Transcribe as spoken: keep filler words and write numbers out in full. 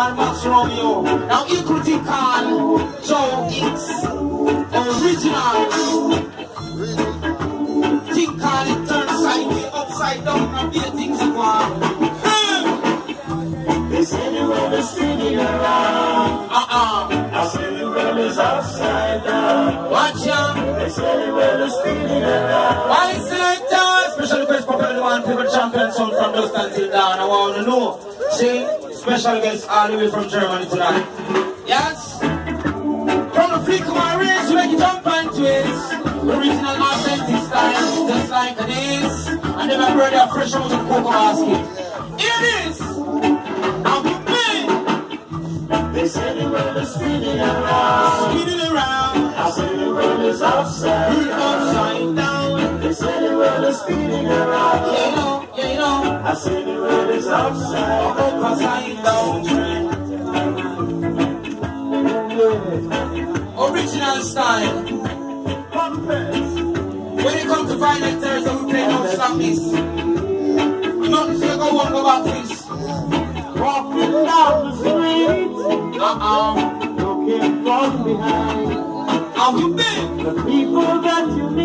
called Max Romeo. Now equity called Joe Higgs. Original. Think called it turn sideways, upside down, and be a thing to go. They say the world is spinning around. Uh-uh. I say the world is upside down. Watch ya. They say the world is spinning around. Why selector? Special request for the one people champion sound from dusk until dawn. I want to know. See, special guests all the way from Germany tonight. Yes. From the flick of my race, you make it jump and twist. Original authentic style, just like it is. And then my brother fresh out of the cocoa basket. Here it is. I'll be big. They say the world is spinning around. Spinning around. I say the world is upside We're upside down. They say the world is spinning around. Yeah, you know, yeah, you know. I say the world is upside down. Upside down, friend. Original style. When it comes to Friday, Thursday, we play no stop this. Nothing to go on, go back this. Walking down the street, Uh-uh. looking from behind. How you been? The people that you